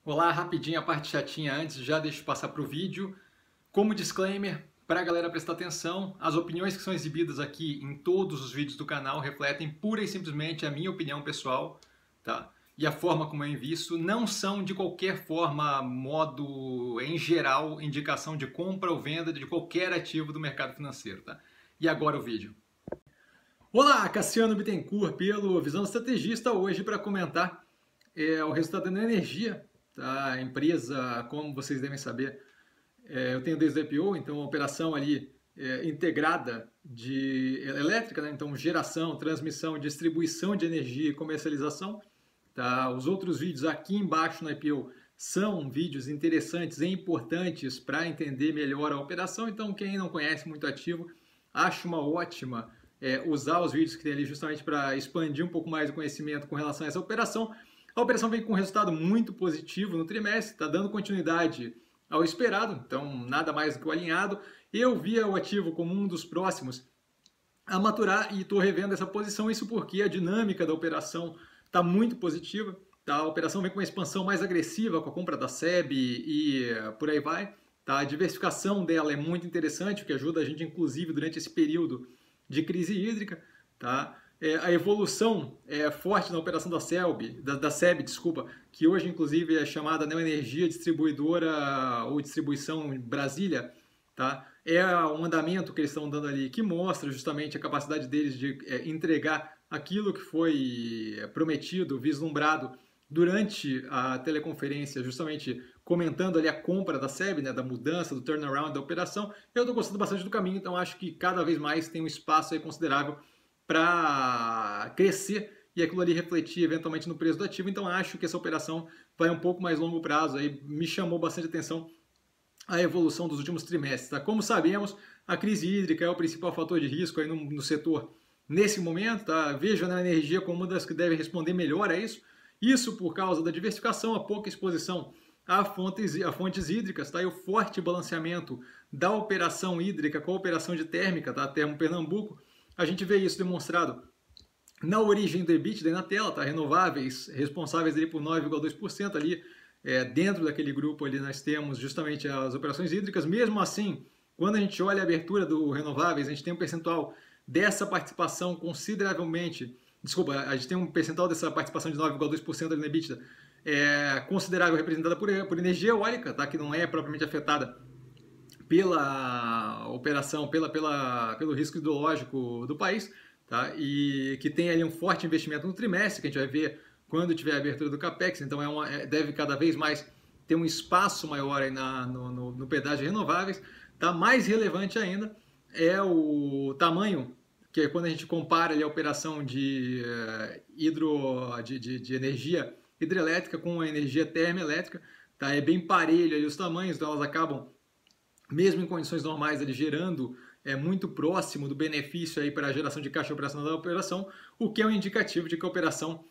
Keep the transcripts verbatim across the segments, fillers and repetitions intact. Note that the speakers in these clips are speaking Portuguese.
Olá, rapidinho a parte chatinha antes, já deixo passar para o vídeo. Como disclaimer, para a galera prestar atenção, as opiniões que são exibidas aqui em todos os vídeos do canal refletem pura e simplesmente a minha opinião pessoal, tá? E a forma como eu invisto não são de qualquer forma, modo, em geral, indicação de compra ou venda de qualquer ativo do mercado financeiro, tá? E agora o vídeo. Olá, Cassiano Bittencourt, pelo Visão Estrategista, hoje para comentar é, o resultado da energia. Tá? A empresa, como vocês devem saber, é, eu tenho desde o I P O, então a operação ali é, integrada de elétrica, né? Então geração, transmissão, distribuição de energia e comercialização. Tá? Os outros vídeos aqui embaixo no I P O são vídeos interessantes e importantes para entender melhor a operação, então quem não conhece muito ativo, acho uma ótima é, usar os vídeos que tem ali justamente para expandir um pouco mais o conhecimento com relação a essa operação. A operação vem com um resultado muito positivo no trimestre, está dando continuidade ao esperado, então nada mais do que o alinhado. Eu via o ativo como um dos próximos a maturar e estou revendo essa posição, isso porque a dinâmica da operação está muito positiva. Tá? A operação vem com uma expansão mais agressiva com a compra da S E B e, e por aí vai. Tá? A diversificação dela é muito interessante, o que ajuda a gente, inclusive, durante esse período de crise hídrica. Tá? É, a evolução é forte na operação da S E B, da, da S E B, desculpa, que hoje inclusive é chamada Neoenergia Distribuidora ou Distribuição Brasília, tá? É um andamento que eles estão dando ali que mostra justamente a capacidade deles de é, entregar aquilo que foi prometido, vislumbrado durante a teleconferência, justamente comentando ali a compra da S E B, né, da mudança, do turnaround da operação. Eu estou gostando bastante do caminho, então acho que cada vez mais tem um espaço aí considerável para crescer e aquilo ali refletir eventualmente no preço do ativo. Então acho que essa operação vai um pouco mais longo prazo. Aí me chamou bastante atenção a evolução dos últimos trimestres. Tá? Como sabemos, a crise hídrica é o principal fator de risco aí no, no setor nesse momento. Tá? Vejo a energia como uma das que deve responder melhor a isso. Isso por causa da diversificação, a pouca exposição a fontes, a fontes hídricas, tá? E o forte balanceamento da operação hídrica com a operação de térmica, tá? Termo Pernambuco. A gente vê isso demonstrado na origem do EBITDA na tela, tá? Renováveis responsáveis ali por nove vírgula dois por cento ali, é, dentro daquele grupo ali nós temos justamente as operações hídricas. Mesmo assim, quando a gente olha a abertura do renováveis, a gente tem um percentual dessa participação consideravelmente, desculpa, a gente tem um percentual dessa participação de nove vírgula dois por cento ali no EBITDA, é, considerável representada por, por energia eólica, tá? Que não é propriamente afetada pela operação, pela, pela, pelo risco hidrológico do país, tá? E que tem ali um forte investimento no trimestre, que a gente vai ver quando tiver a abertura do CAPEX, então é uma, é, deve cada vez mais ter um espaço maior aí na, no, no, no pedágio de renováveis. Tá? Mais relevante ainda é o tamanho, que é quando a gente compara ali a operação de, uh, hidro, de, de, de energia hidrelétrica com a energia termoelétrica, tá? É bem parelho ali os tamanhos, então elas acabam mesmo em condições normais, ele gerando é, muito próximo do benefício aí para a geração de caixa operacional da operação, o que é um indicativo de que a operação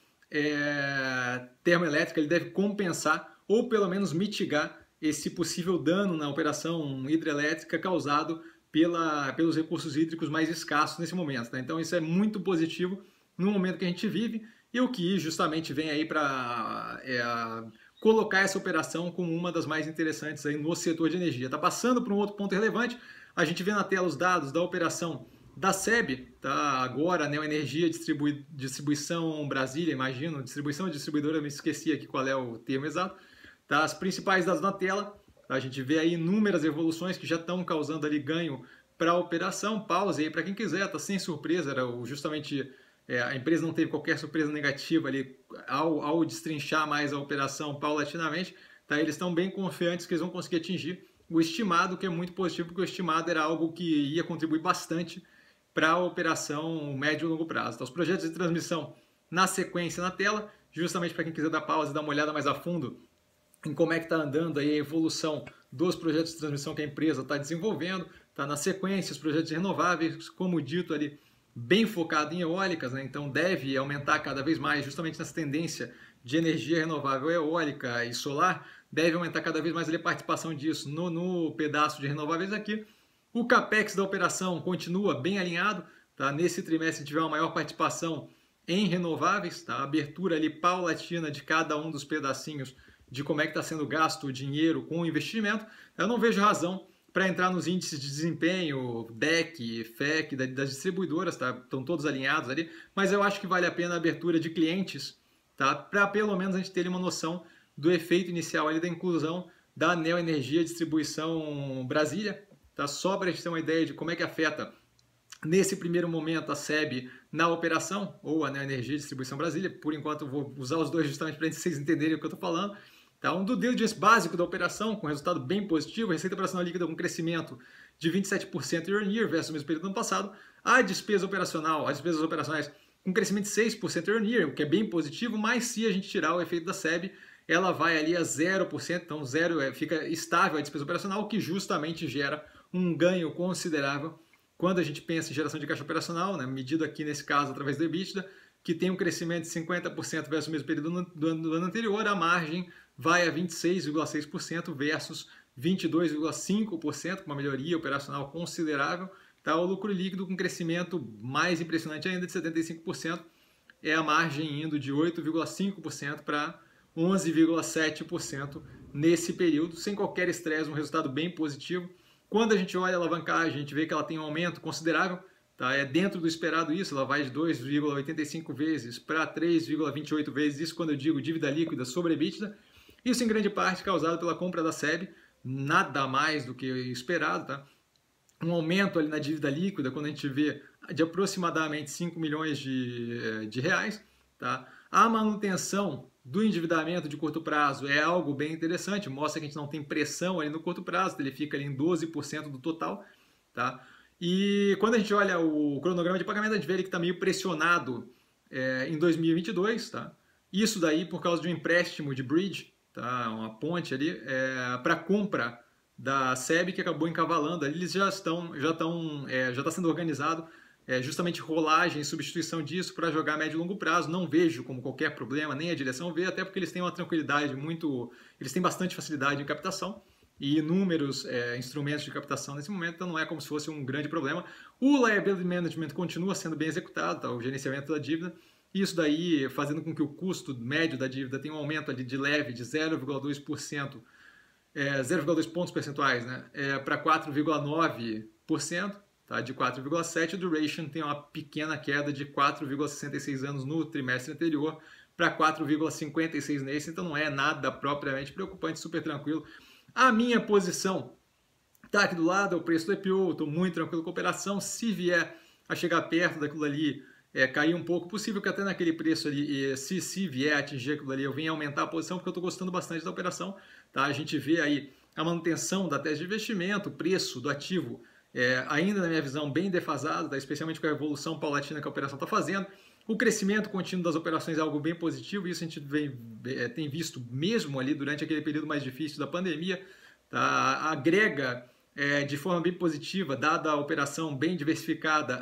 é, termoelétrica ele deve compensar ou pelo menos mitigar esse possível dano na operação hidrelétrica causado pela, pelos recursos hídricos mais escassos nesse momento. Tá? Então isso é muito positivo no momento que a gente vive e o que justamente vem aí para é, colocar essa operação como uma das mais interessantes aí no setor de energia. Está passando por um outro ponto relevante, a gente vê na tela os dados da operação da S E B, tá? Agora a Neoenergia Distribui, Distribuição Brasília, imagino, distribuição distribuidora, me esqueci aqui qual é o termo exato. Tá? As principais dados na tela, tá? A gente vê aí inúmeras evoluções que já estão causando ali ganho para a operação. Pause aí para quem quiser, tá sem surpresa, era justamente... É, a empresa não teve qualquer surpresa negativa ali ao, ao destrinchar mais a operação paulatinamente. Tá? Eles estão bem confiantes que eles vão conseguir atingir o estimado, que é muito positivo, porque o estimado era algo que ia contribuir bastante para a operação médio e longo prazo. Então, os projetos de transmissão na sequência na tela, justamente para quem quiser dar pausa e dar uma olhada mais a fundo em como é que está andando aí a evolução dos projetos de transmissão que a empresa está desenvolvendo. Tá? Na sequência, os projetos renováveis, como dito ali, bem focado em eólicas, né? Então deve aumentar cada vez mais, justamente nessa tendência de energia renovável eólica e solar, deve aumentar cada vez mais a participação disso no, no pedaço de renováveis aqui. O CAPEX da operação continua bem alinhado, tá? Nesse trimestre tiver uma maior participação em renováveis, tá? A abertura ali paulatina de cada um dos pedacinhos de como é que está sendo gasto o dinheiro com o investimento, eu não vejo razão para entrar nos índices de desempenho, D E C, F E C, das distribuidoras, tá? Estão todos alinhados ali, mas eu acho que vale a pena a abertura de clientes, tá? Para pelo menos a gente ter uma noção do efeito inicial ali da inclusão da Neoenergia Distribuição Brasília, tá? Só para a gente ter uma ideia de como é que afeta nesse primeiro momento a S E B na operação, ou a Neoenergia Distribuição Brasília. Por enquanto eu vou usar os dois justamente para vocês entenderem o que eu estou falando. Tá? Um do diligence básico da operação, com resultado bem positivo, receita operacional líquida com crescimento de vinte e sete por cento year on year versus o mesmo período do ano passado. A despesa operacional, as despesas operacionais com crescimento de seis por cento year on year, o que é bem positivo, mas se a gente tirar o efeito da S E B, ela vai ali a zero por cento, então zero, é, fica estável a despesa operacional, o que justamente gera um ganho considerável quando a gente pensa em geração de caixa operacional, né, medido aqui nesse caso através do EBITDA, que tem um crescimento de cinquenta por cento versus o mesmo período do ano, do ano anterior, a margem vai a vinte e seis vírgula seis por cento versus vinte e dois vírgula cinco por cento, com uma melhoria operacional considerável. Tá? O lucro líquido com crescimento mais impressionante ainda de setenta e cinco por cento, é a margem indo de oito vírgula cinco por cento para onze vírgula sete por cento nesse período, sem qualquer estresse, um resultado bem positivo. Quando a gente olha a alavancagem, a gente vê que ela tem um aumento considerável, tá? É dentro do esperado isso, ela vai de dois vírgula oitenta e cinco vezes para três vírgula vinte e oito vezes, isso quando eu digo dívida líquida sobre EBITDA. Isso em grande parte causado pela compra da S E B, nada mais do que esperado, tá? Um aumento ali na dívida líquida, quando a gente vê de aproximadamente cinco milhões de, de reais, tá? A manutenção do endividamento de curto prazo é algo bem interessante, mostra que a gente não tem pressão ali no curto prazo, ele fica ali em doze por cento do total, tá? E quando a gente olha o cronograma de pagamento, a gente vê ele que está meio pressionado é, em dois mil e vinte e dois, tá? Isso daí por causa de um empréstimo de bridge, tá? Uma ponte ali, é, para compra da S E B que acabou encavalando, ali eles já estão, já estão, é, já está sendo organizado é, justamente rolagem e substituição disso para jogar a médio e longo prazo. Não vejo como qualquer problema, nem a direção vê, até porque eles têm uma tranquilidade muito, eles têm bastante facilidade em captação e inúmeros é, instrumentos de captação nesse momento, então não é como se fosse um grande problema. O liability management continua sendo bem executado, tá? O gerenciamento da dívida, isso daí fazendo com que o custo médio da dívida tenha um aumento ali de leve de zero vírgula dois por cento, é, zero vírgula dois pontos percentuais, né? É, para quatro vírgula nove por cento, tá? De quatro vírgula sete por cento. O duration tem uma pequena queda de quatro vírgula sessenta e seis anos no trimestre anterior para quatro vírgula cinquenta e seis nesse, então não é nada propriamente preocupante, super tranquilo. A minha posição está aqui do lado, é o preço do I P O, estou muito tranquilo com a operação. Se vier a chegar perto daquilo ali, é, cair um pouco, possível que até naquele preço ali, se, se vier a atingir aquilo ali, eu venha aumentar a posição, porque eu estou gostando bastante da operação. Tá? A gente vê aí a manutenção da tese de investimento, o preço do ativo, é, ainda na minha visão, bem defasado, tá? Especialmente com a evolução paulatina que a operação está fazendo. O crescimento contínuo das operações é algo bem positivo, isso a gente vem, é, tem visto mesmo ali durante aquele período mais difícil da pandemia. Tá? Agrega é, de forma bem positiva, dada a operação bem diversificada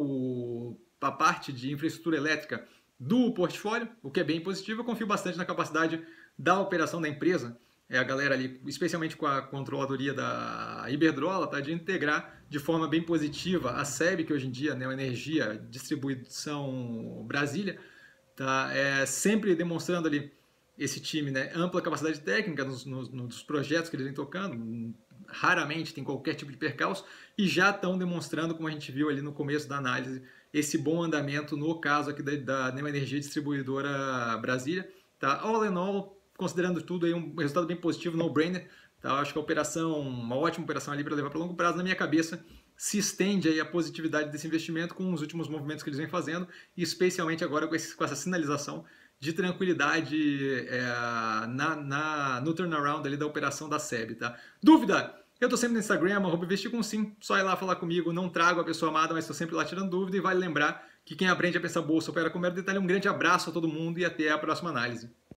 ao, a parte de infraestrutura elétrica do portfólio, o que é bem positivo. Eu confio bastante na capacidade da operação da empresa, é, a galera ali, especialmente com a controladoria da Iberdrola, tá, de integrar de forma bem positiva a S E B, que hoje em dia, né, a Energia Distribuição Brasília, tá, é, sempre demonstrando ali esse time, né, ampla capacidade técnica nos, nos, nos projetos que eles vêm tocando, raramente tem qualquer tipo de percalço, e já estão demonstrando, como a gente viu ali no começo da análise, esse bom andamento no caso aqui da, da Neoenergia Distribuidora Brasília. Tá? All in all, considerando tudo, aí um resultado bem positivo, no-brainer. Tá? Eu acho que a operação, uma ótima operação ali para levar para longo prazo. Na minha cabeça, se estende aí a positividade desse investimento com os últimos movimentos que eles vêm fazendo, e especialmente agora com, esse, com essa sinalização de tranquilidade é, na, na, no turnaround ali da operação da S E B. Tá? Dúvida? Eu estou sempre no Instagram, arroba investir com sim, só ir lá falar comigo, não trago a pessoa amada, mas estou sempre lá tirando dúvida, e vale lembrar que quem aprende a pensar bolsa opera com mero detalhe. Um grande abraço a todo mundo e até a próxima análise.